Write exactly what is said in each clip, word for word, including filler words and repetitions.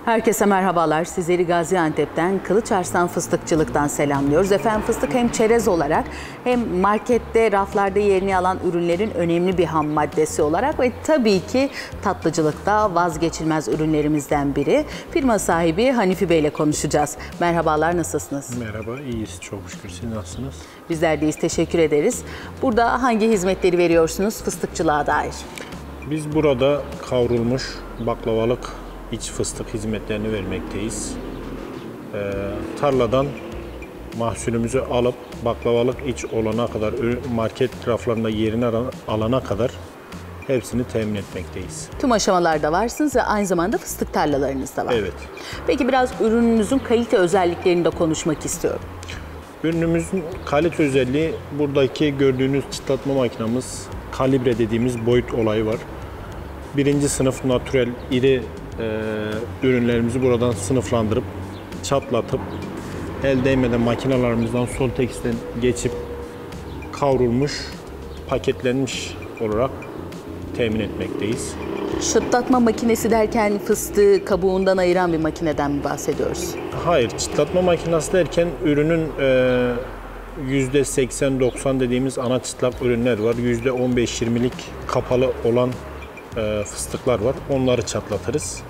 Herkese merhabalar. Sizleri Gaziantep'ten, Kılıçarslan Fıstıkçılık'tan selamlıyoruz. Efendim fıstık hem çerez olarak hem markette, raflarda yerini alan ürünlerin önemli bir ham maddesi olarak ve tabii ki tatlıcılıkta vazgeçilmez ürünlerimizden biri. Firma sahibi Hanifi Bey ile konuşacağız. Merhabalar, nasılsınız? Merhaba, iyiyiz çok şükür. Siz nasılsınız? Bizler deyiz, teşekkür ederiz. Burada hangi hizmetleri veriyorsunuz fıstıkçılığa dair? Biz burada kavrulmuş baklavalık iç fıstık hizmetlerini vermekteyiz. Ee, tarladan mahsulümüzü alıp baklavalık iç olana kadar, market raflarında yerini alana kadar hepsini temin etmekteyiz. Tüm aşamalarda varsınız ve aynı zamanda fıstık tarlalarınız da var. Evet. Peki biraz ürününüzün kalite özelliklerini de konuşmak istiyorum. Ürünümüzün kalite özelliği, buradaki gördüğünüz çıtlatma makinamız, kalibre dediğimiz boyut olayı var. Birinci sınıf natürel iri e, ürünlerimizi buradan sınıflandırıp, çatlatıp, el değmeden makinalarımızdan Soltex'ten geçip kavrulmuş, paketlenmiş olarak temin etmekteyiz. Çıtlatma makinesi derken fıstığı kabuğundan ayıran bir makineden mi bahsediyoruz? Hayır, çıtlatma makinesi derken ürünün e, yüzde seksen doksan dediğimiz ana çıtlak ürünler var. yüzde on beş yirmilik kapalı olan e, fıstıklar var. Onları çatlatırız.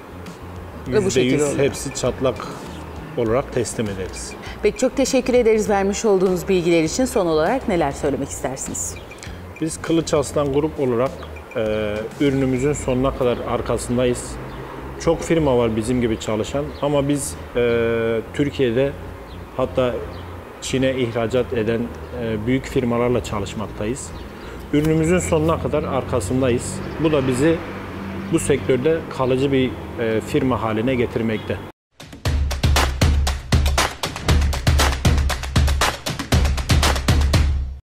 yüzde yüz hepsi çatlak olarak teslim ederiz. Peki çok teşekkür ederiz vermiş olduğunuz bilgiler için. Son olarak neler söylemek istersiniz? Biz Kılıçarslan Grup olarak e, ürünümüzün sonuna kadar arkasındayız. Çok firma var bizim gibi çalışan ama biz e, Türkiye'de hatta Çin'e ihracat eden e, büyük firmalarla çalışmaktayız. Ürünümüzün sonuna kadar arkasındayız. Bu da bizi bu sektörde kalıcı bir e, firma haline getirmekte.